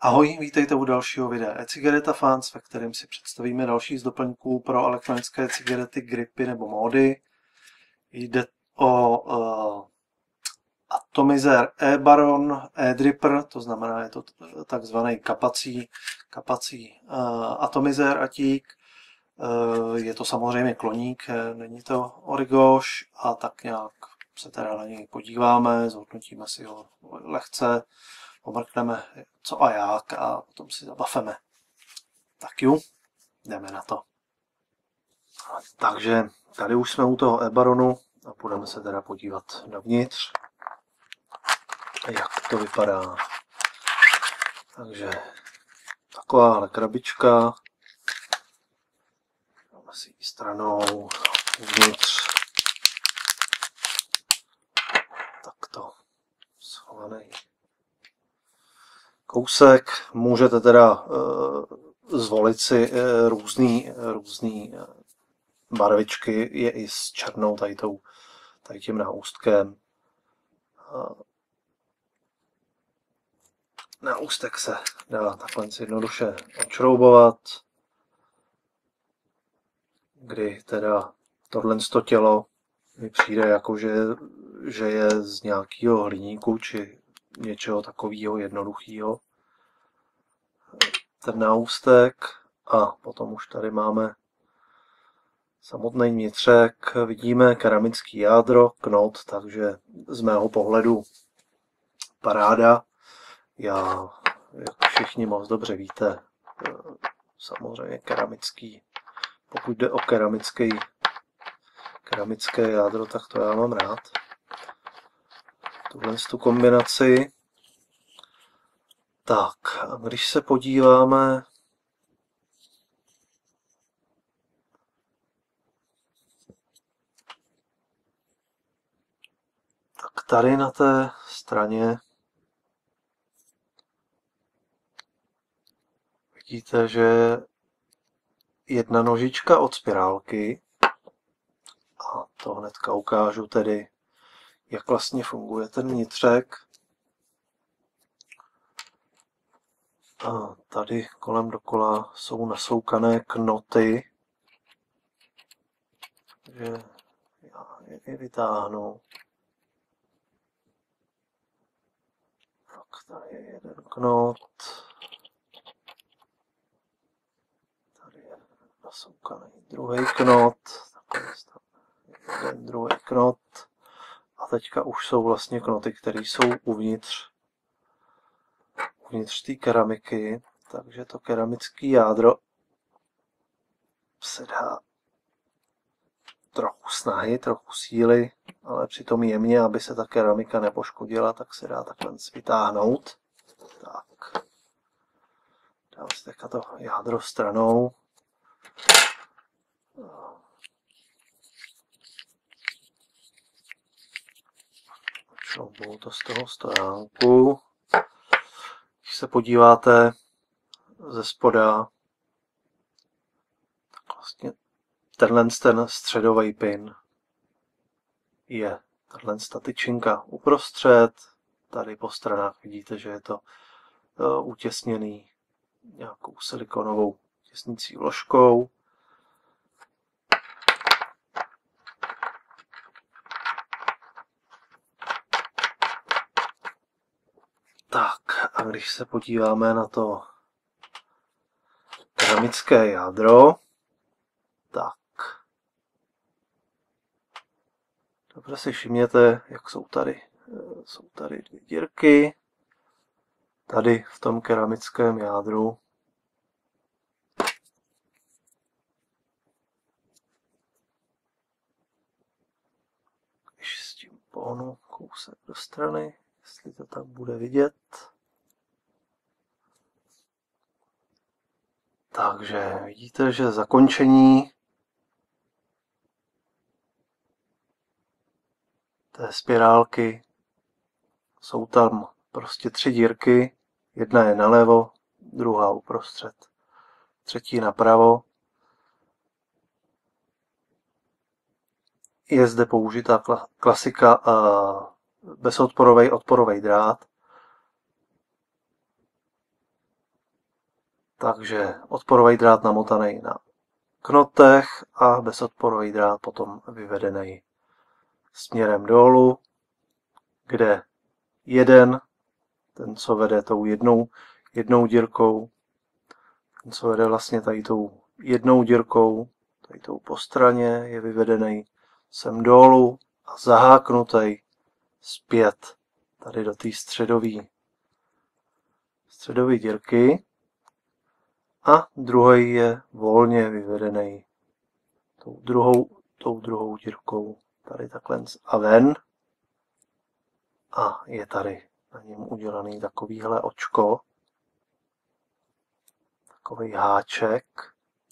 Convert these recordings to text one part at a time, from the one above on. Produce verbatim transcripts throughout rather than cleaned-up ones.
Ahoj, vítejte u dalšího videa e-cigareta Fans, ve kterém si představíme další z doplňků pro elektronické cigarety, gripy nebo módy. Jde o uh, atomizer e-baron, e-dripper, to znamená, je to takzvaný kapací, kapací uh, atomizer atík. Uh, je to samozřejmě kloník, není to origoš a tak nějak se teda na něj podíváme, zhodnotíme si ho lehce, pomrkneme co a jak a potom si zabavíme. Tak jo, jdeme na to. Takže tady už jsme u toho e-baronu a budeme se teda podívat dovnitř, jak to vypadá. Takže takováhle krabička. Dáme si ji stranou uvnitř. Takto schovaný kousek. Můžete teda uh, zvolit si uh, různý, různý uh, barvičky, je i s černou tady, tou, tady tím náustkem. Uh, náustek se dá takhle jednoduše odšroubovat, kdy teda tohle tělo mi přijde jako, že, že je z nějakého hliníku či něčeho takového jednoduchého. Ten náustek a potom už tady máme samotný vnitřek. Vidíme keramický jádro, knot, takže z mého pohledu paráda. Já, jak všichni moc dobře víte, samozřejmě keramický, pokud jde o keramický, keramické jádro, tak to já mám rád. Tuhle tu kombinaci. Tak, a když se podíváme tak tady na té straně vidíte, že jedna nožička od spirálky, a to hnedka ukážu tedy, jak vlastně funguje ten vnitřek. A tady kolem dokola jsou nasoukané knoty, takže já je vytáhnu. Tak tady je jeden knot, tady je nasoukaný druhý knot, jeden druhý knot a teďka už jsou vlastně knoty, které jsou uvnitř uvnitř té keramiky, takže to keramické jádro se dá trochu snahy, trochu síly, ale přitom jemně, aby se ta keramika nepoškodila, tak se dá takhle vytáhnout. Tak. Dám si teďka to jádro stranou. Šroubuju to z toho stojánku. Když se podíváte ze spoda, tak vlastně tenhle ten středový pin je tahle tyčinka uprostřed. Tady po stranách vidíte, že je to utěsněný nějakou silikonovou těsnící vložkou. Tak a když se podíváme na to keramické jádro, tak dobře si všimněte, jak jsou tady, jsou tady dvě dírky, tady v tom keramickém jádru. Když s tím pohnu kousek do strany, jestli to tak bude vidět. Takže vidíte, že zakončení té spirálky jsou tam prostě tři dírky. Jedna je nalevo, druhá uprostřed, třetí napravo. Je zde použitá klasika bezodporový odporový drát. Takže odporový drát namotaný na knotech a bezodporový drát potom vyvedený směrem dolů, kde jeden, ten co vede tou jednou, jednou dírkou, ten co vede vlastně tady tou jednou dírkou, tady tou po straně, je vyvedený sem dolů a zaháknutý zpět tady do té středové středové dírky. A druhý je volně vyvedený tou druhou, tou druhou dírkou tady takhle a ven. A je tady na něm udělaný takovýhle očko, takový háček.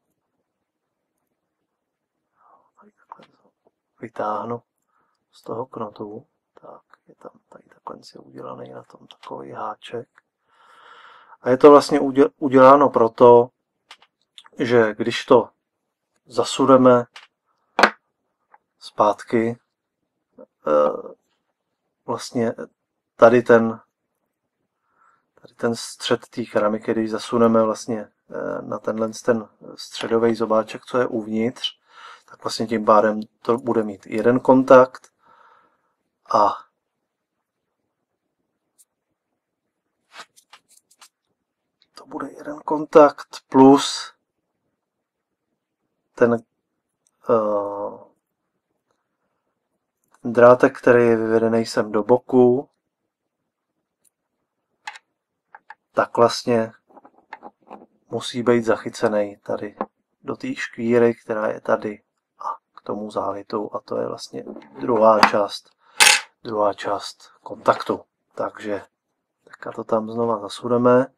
Tady takhle vytáhnu z toho knotu. Tak, je tam tady takhle je udělaný na tom takový háček. A je to vlastně uděláno proto, že když to zasuneme zpátky, vlastně tady ten, tady ten střed té keramiky, když zasuneme vlastně na tenhle ten středový zobáček, co je uvnitř, tak vlastně tím pádem to bude mít jeden kontakt a to bude jeden kontakt plus ten uh, drátek, který je vyvedený sem do boku, tak vlastně musí být zachycený tady do té škvíry, která je tady a k tomu závitu, a to je vlastně druhá část, druhá část kontaktu. Takže teďka to tam znova zasuneme.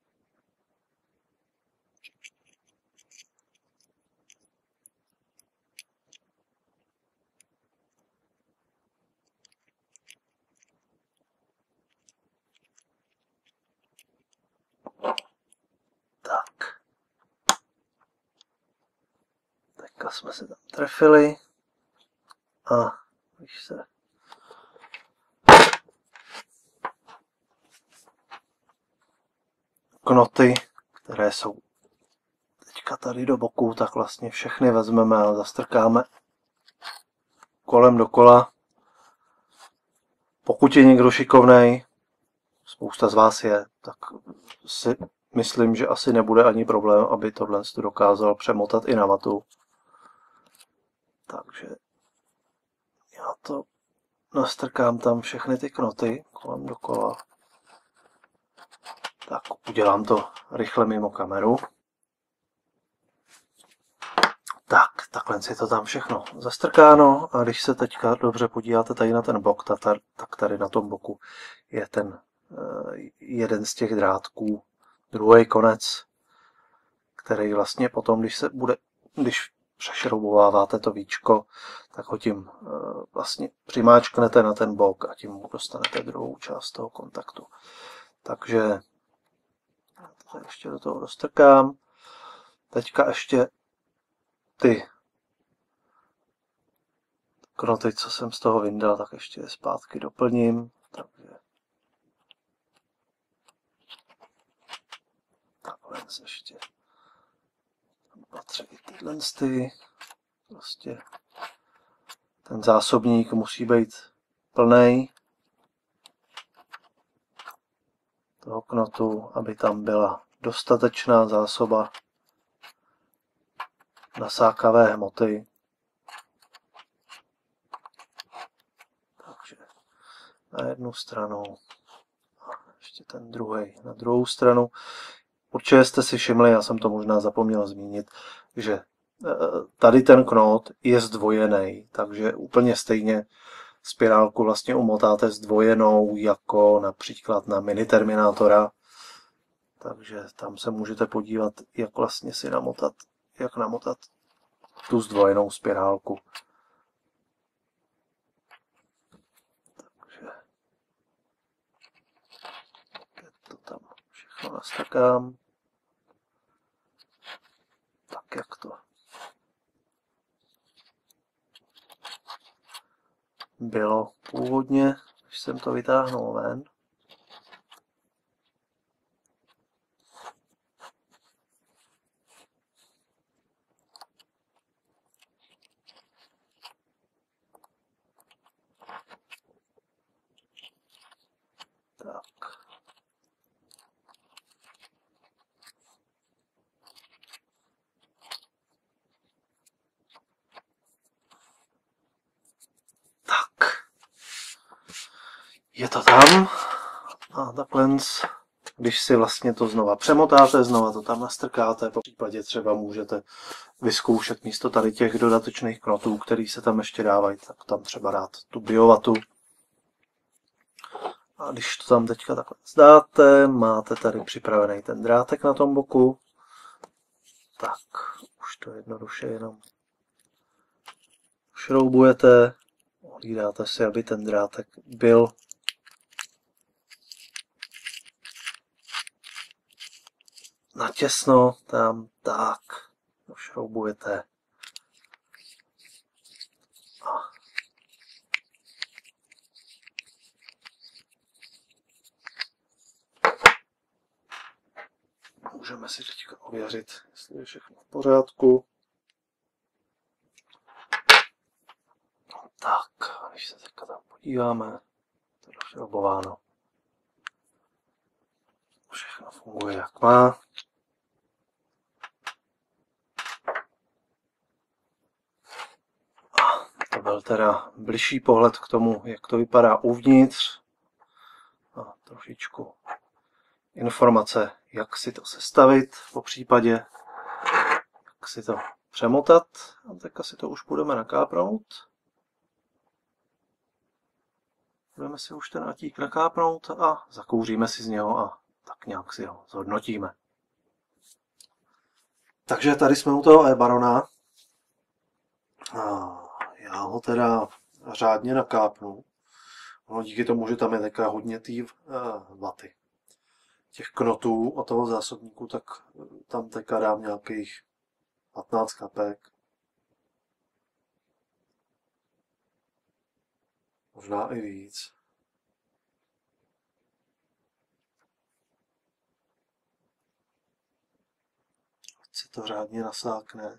Tak. Teďka jsme se tam trefili a když se knoty, které jsou teďka tady do boku, tak vlastně všechny vezmeme a zastrkáme kolem dokola. Pokud je někdo šikovnej, spousta z vás je, tak si myslím, že asi nebude ani problém, aby tohle dokázal přemotat i na vatu. Takže já to nastrkám tam všechny ty knoty kolem dokola. Tak udělám to rychle mimo kameru. Tak, takhle si to tam všechno zastrkáno a když se teďka dobře podíváte tady na ten bok, tak tady na tom boku je ten jeden z těch drátků, druhý konec, který vlastně potom, když se bude, když přešroubováváte to víčko, tak ho tím vlastně přimáčknete na ten bok a tím dostanete druhou část toho kontaktu. Takže to ještě do toho roztrkám. Teďka ještě ty knoty, co jsem z toho vyndal, tak ještě je zpátky doplním. Takže takhle ještě patří tyhle ty. Prostě ten zásobník musí být plný toho knotu, aby tam byla dostatečná zásoba nasákavé hmoty. Takže na jednu stranu a ještě ten druhý na druhou stranu. Určitě jste si všimli, já jsem to možná zapomněl zmínit, že tady ten knot je zdvojený, takže úplně stejně spirálku vlastně umotáte zdvojenou jako například na mini terminátora. Takže tam se můžete podívat, jak vlastně si namotat, jak namotat tu zdvojenou spirálku. Takže to tam všechno nastrkám. Tak jak to bylo původně, když jsem to vytáhnul ven. je to tam. A takhle, když si vlastně to znova přemotáte, znova to tam nastrkáte, po případě třeba můžete vyzkoušet místo tady těch dodatečných knotů, který se tam ještě dávají, tak tam třeba dát tu biovatu. A když to tam teďka takhle zdáte, máte tady připravený ten drátek na tom boku, tak už to jednoduše jenom šroubujete, hlídáte si, aby ten drátek byl natěsno, tam tak, šroubujete. Můžeme si teďka ověřit, jestli je všechno v pořádku. Tak, když se teďka tam podíváme, to je došroubováno. Všechno funguje jak má. A to byl teda bližší pohled k tomu, jak to vypadá uvnitř. A trošičku informace, jak si to sestavit, po případě, jak si to přemotat. A teďka si to už budeme nakápnout. Budeme si už ten atík nakápnout a zakouříme si z něho a tak nějak si ho zhodnotíme. Takže tady jsme u toho e-barona. A já ho teda řádně nakápnu. No, díky tomu, že tam je taková hodně té vaty. Těch knotů a toho zásobníku, tak tam teďka dám nějakých patnáct kapek. Možná i víc. Ať se to řádně nasákne.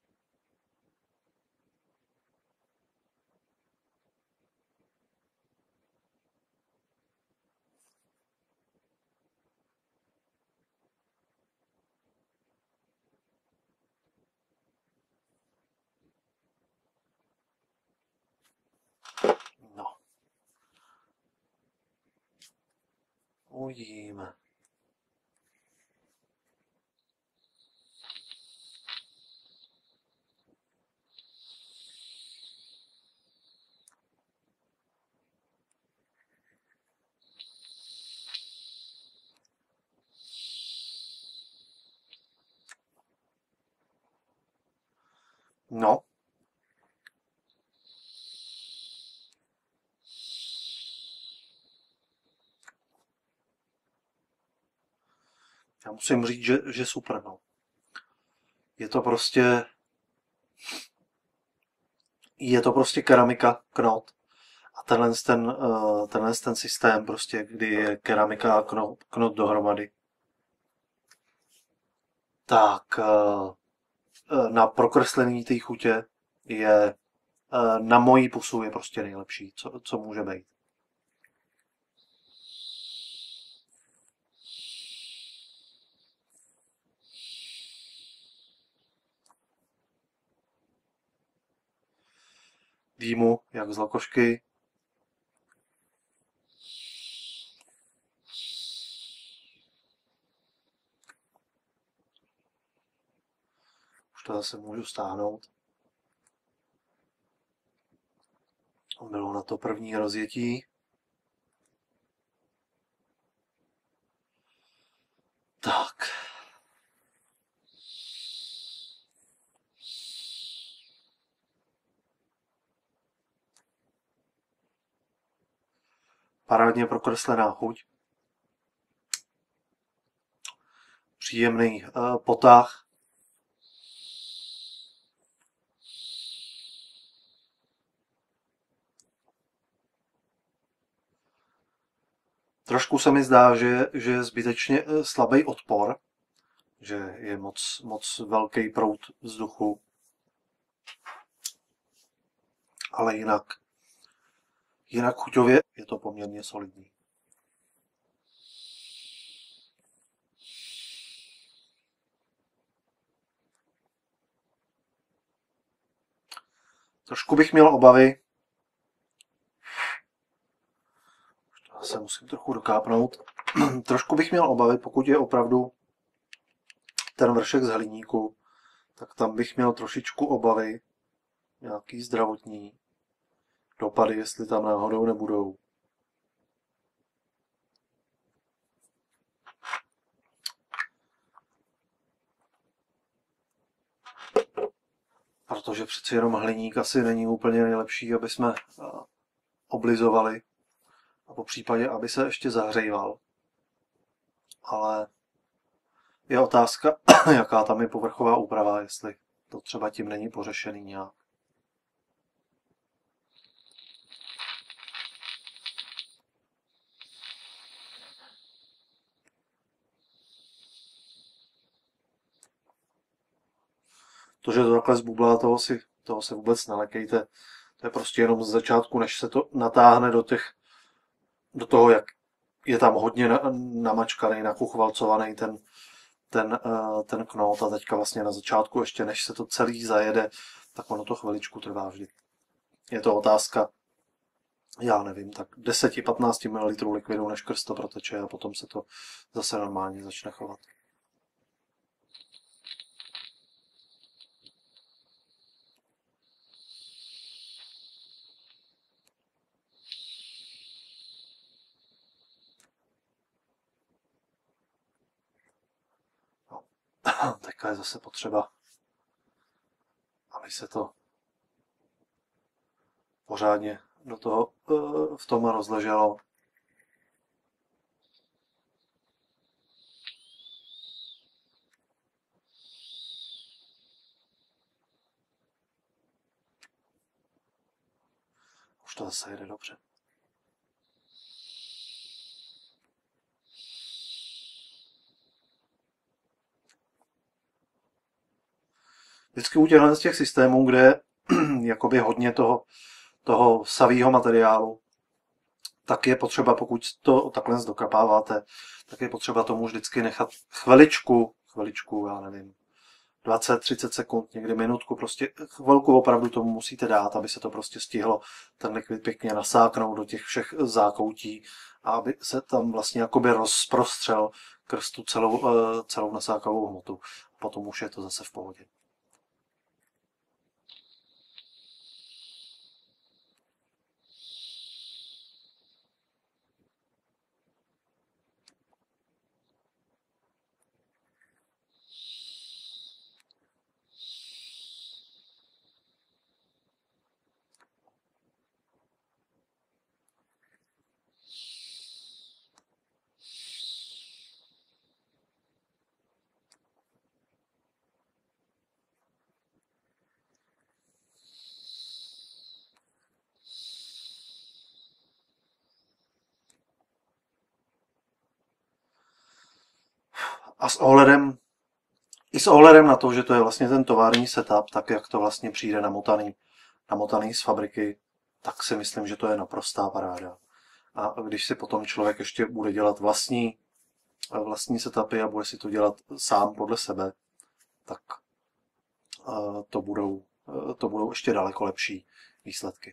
No. Uvidíme. No. Já musím říct, že, že super, no. Je to prostě je to prostě keramika knot. A tenhle ten, tenhle ten systém prostě, kdy je keramika a knot, knot dohromady. Tak na prokreslení té chutě je na mojí pusu je prostě nejlepší, co, co může být. Dýmu, jak z lokošky. Už to zase můžu stáhnout. Bylo na to první rozjetí. Tak. Parádně prokreslená chuť. Příjemný uh, potah. Trošku se mi zdá, že, že je zbytečně slabý odpor, že je moc, moc velký proud vzduchu. Ale jinak, jinak chuťově je to poměrně solidní. Trošku bych měl obavy. se musím trochu dokápnout. Trošku bych měl obavy, pokud je opravdu ten vršek z hliníku, tak tam bych měl trošičku obavy, nějaký zdravotní dopady, jestli tam náhodou nebudou. Protože přeci jenom hliník asi není úplně nejlepší, aby jsme oblizovali, a po případě, aby se ještě zahříval. Ale je otázka, jaká tam je povrchová úprava, jestli to třeba tím není pořešený nějak. To, že to takhle zbublá, toho si, toho se vůbec nelekejte. To je prostě jenom z začátku, než se to natáhne do těch, do toho, jak je tam hodně namačkaný, nakuchvalcovaný ten, ten, ten knot, a teďka vlastně na začátku, ještě než se to celý zajede, tak ono to chviličku trvá vždy. Je to otázka, já nevím, tak deset až patnáct mililitrů likvidu, než krst to proteče, a potom se to zase normálně začne chovat. Teďka je zase potřeba, aby se to pořádně do toho v tom rozleželo. Už to zase jede dobře. Vždycky u těchto z těch systémů, kde je jakoby hodně toho, toho savýho materiálu, tak je potřeba, pokud to takhle dokapáváte, tak je potřeba tomu vždycky nechat chviličku, chviličku, já nevím, dvacet třicet sekund, někdy minutku, prostě chvilku opravdu tomu musíte dát, aby se to prostě stihlo ten likvid pěkně nasáknout do těch všech zákoutí a aby se tam vlastně jakoby rozprostřel skrz tu celou, celou nasákavou hmotu. Potom už je to zase v pohodě. A s ohledem, i s ohledem na to, že to je vlastně ten tovární setup, tak jak to vlastně přijde namotaný, namotaný z fabriky, tak si myslím, že to je naprostá paráda. A když si potom člověk ještě bude dělat vlastní, vlastní setupy a bude si to dělat sám podle sebe, tak to budou, to budou ještě daleko lepší výsledky.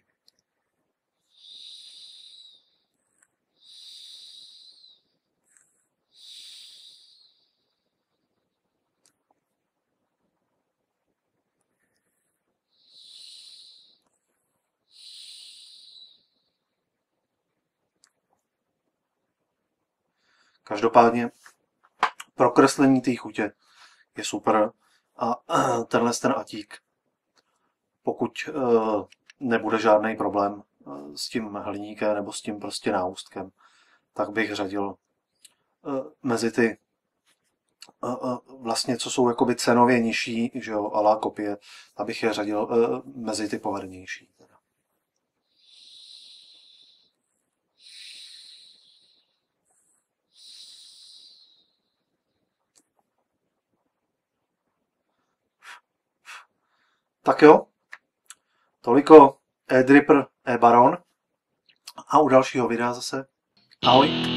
Každopádně pro kreslení té chutě je super a tenhle ten atík, pokud nebude žádný problém s tím hliníkem nebo s tím prostě náustkem, tak bych řadil mezi ty vlastně, co jsou jakoby cenově nižší, že jo, alá kopie, abych je řadil mezi ty povedenější. Tak jo, toliko e-dripper, e-baron a u dalšího videa zase. Ahoj.